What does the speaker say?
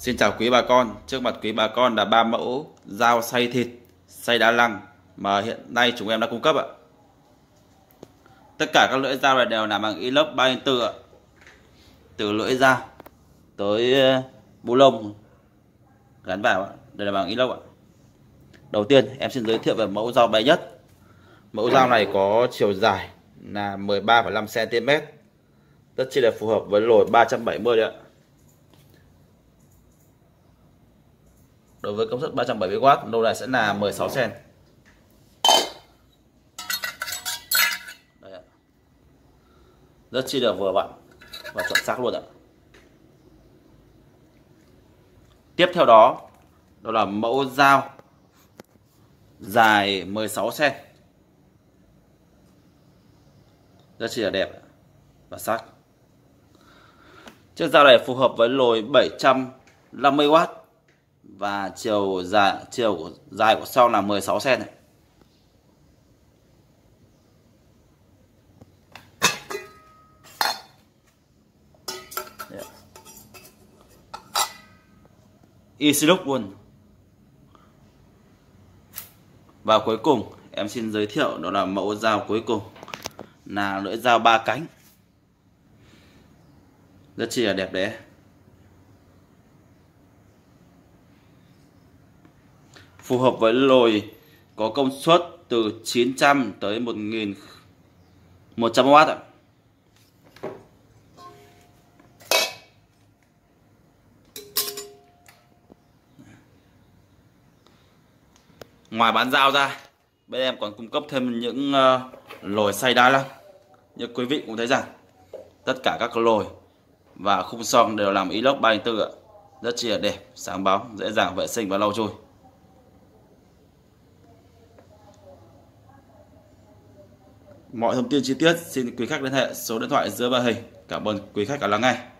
Xin chào quý bà con, trước mặt quý bà con là 3 mẫu dao xay thịt, xay đá lăng mà hiện nay chúng em đã cung cấp ạ. Tất cả các lưỡi dao này đều làm bằng inox 304 ạ. Từ lưỡi dao tới bu lông gắn vào ạ, đây là bằng inox ạ. Đầu tiên em xin giới thiệu về mẫu dao bé nhất. Mẫu dao này có chiều dài là 13,5 cm, rất chi là phù hợp với lồi 370 đấy ạ. Đối với công suất 370W, lô này sẽ là 16 cm. Đây ạ. Rất chi là vừa vặn và chuẩn xác luôn ạ. Tiếp theo đó là mẫu dao dài 16 cm. Rất chi là đẹp và sắc. Chiếc dao này phù hợp với lồi 750W và chiều dài của sau là 16 cm này. Easy look luôn. Và cuối cùng em xin giới thiệu đó là mẫu dao cuối cùng là lưỡi dao 3 cánh. Rất chi là đẹp đấy. Phù hợp với lồi có công suất từ 900 tới 1100W ạ. Ngoài bán dao ra, bên em còn cung cấp thêm những lồi xay đá lăng. Như quý vị cũng thấy rằng tất cả các lồi và khung xoong đều làm inox 304 ạ. Rất chi là đẹp, sáng bóng, dễ dàng vệ sinh và lau chùi. Mọi thông tin chi tiết xin quý khách liên hệ số điện thoại dưới màn hình. Cảm ơn quý khách đã lắng nghe.